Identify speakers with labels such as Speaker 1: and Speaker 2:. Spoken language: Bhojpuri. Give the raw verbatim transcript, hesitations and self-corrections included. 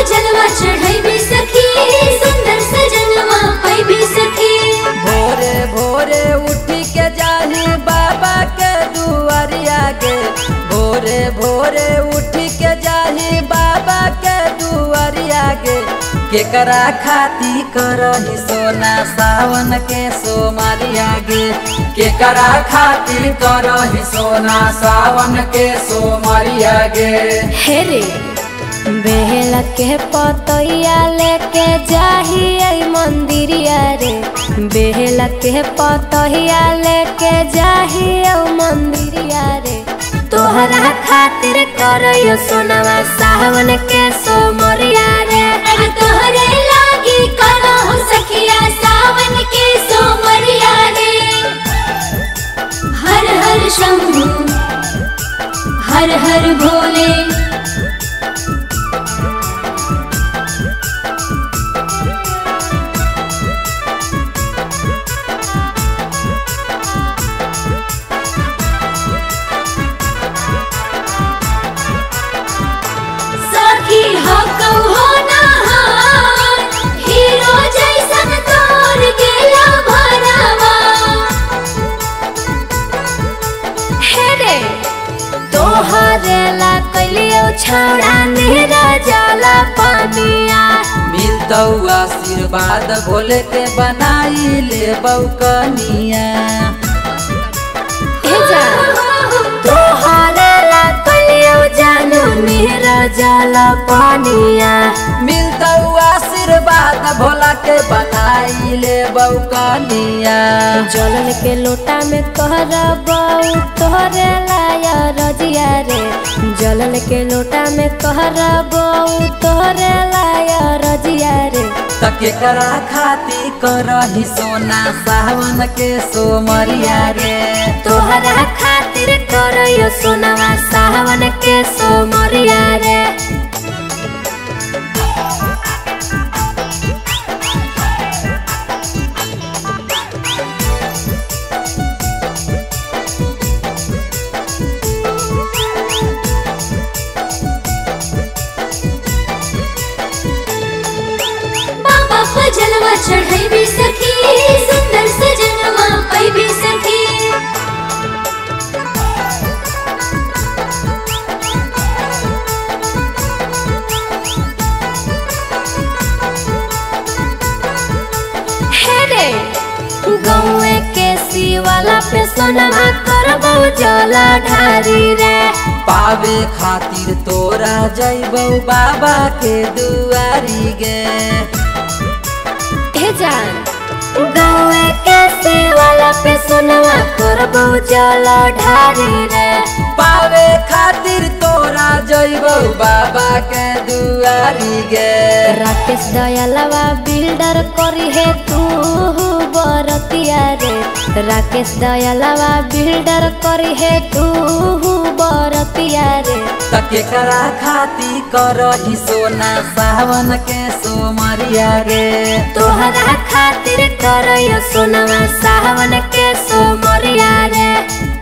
Speaker 1: जलवा चढ़ाई सखी सुंदर सजनवा पैबी सखी।
Speaker 2: भोरे भोरे उठी के जाही बाबा के दुआरिया गे, भोरे भोरे उठी के जाही बाबा के दुआरिया गे। केकरा खाती करही सोना सावन के सोमरिया गे, केकरा खाती करही सोना सावन के सोमरिया गे।
Speaker 1: हे रे बेहला के पतैया लेके जाही मंदिरिया रे, बेहला के पतैया लेके जाही मंदिरिया रे। तोहरा खातिर करयो सोनवा सावन के सोमरिया रे, अरे तोहरे लागी करहु सखिया सावन के सोमरिया रे। हर हर शंभू हर हर भोले, छौड़ा मेरा जाला पानिया।
Speaker 2: मिलतौ आशीर्वाद भोले के बनाई ले बौकनिया।
Speaker 1: तोहरे ला कलियो जानू मेरा जाला पानिया।
Speaker 2: मिलतौ आशीर्वाद भोला के बनाई ले बौकनिया।
Speaker 1: जलन के लोटा में कहरबौ तोहरे लाया रजिया रे, जलन के लोटा में कहरबौ तोहरे लाया रजिया रे।
Speaker 2: त केकरा खाती करही सोना सावन के सोमरिया रे,
Speaker 1: तोहरा खातिर करयो सोनवा सावन के सोमरिया रे। जलवा चढ़ाई सखी सुंदर सजनवा पैबी सखी। हे रे गौए के शिवाला पे सोनवा करबौ जला ढारी रे।
Speaker 2: पावे खातिर तोरा जइबौ बाबा के दुआरी गे।
Speaker 1: गौए के शिवाला पे सोनवा करबौ जला ढारी रे।
Speaker 2: पावे खातिर तोरा जइबौ बाबा के दुआरी गे।
Speaker 1: राकेश दयालवा बिल्डर करी है तू बरतिया रे, राकेश दयालवा बिल्डर करी है तू बरतिया रे।
Speaker 2: त केकरा खाती करही सोना सावन के सोमरिया रे,
Speaker 1: तोहरा खातिर करयो सोनवा सावन के सोमरिया रे।